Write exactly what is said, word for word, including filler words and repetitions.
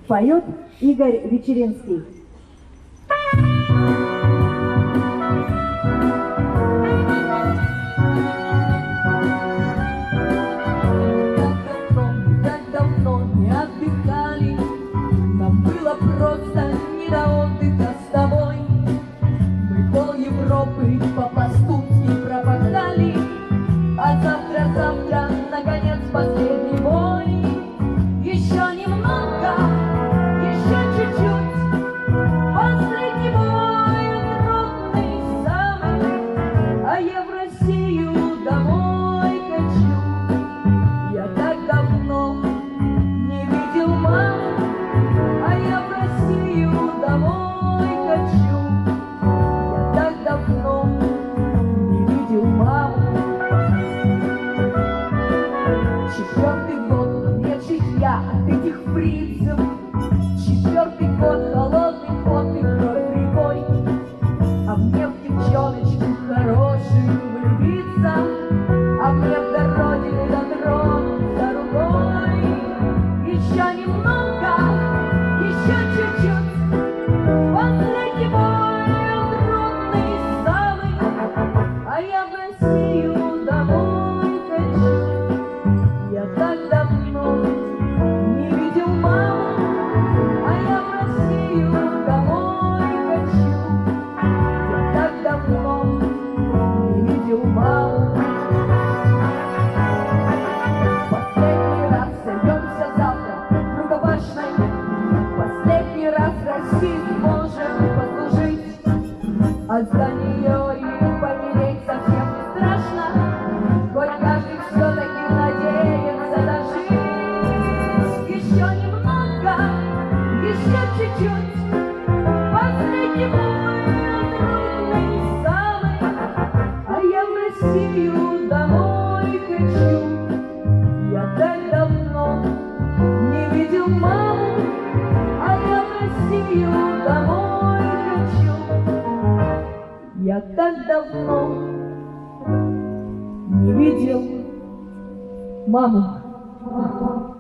Поет Игорь Вечеринский. Просто не до отдыха с тобой. Мы пол Европы по-пластунски пропахали, а завтра-завтра, наконец, последний бой. Еще немного, еще чуть-чуть, последний бой, трудный самый, а я в Россию домой хочу. Я так давно не видел маму, домой хочу. Я так давно не видел маму. Четвертый год нет житья от этих фрицев. Четвертый год холодный пот и кровь рекой. А мне в девчоночку хорошую влюбиться, а мне до родины дотронуться рукой. Еще немного, еще чуть-чуть, последний бой, он трудный самый, а я в Россию домой хочу. Я так давно не видел маму, а я в Россию домой хочу. Я так давно не видел маму. Последний раз сойдемся завтра в рукопашной. Последний раз Россию можем послужить, от здания и помереть совсем не страшно, хоть каждый все-таки надеется дожить. Еще немного, еще чуть-чуть, последний бой, трудный самый, а я в Россию домой хочу. Я так давно не видел маму, а я в Россию домой хочу. Я так давно не видел маму.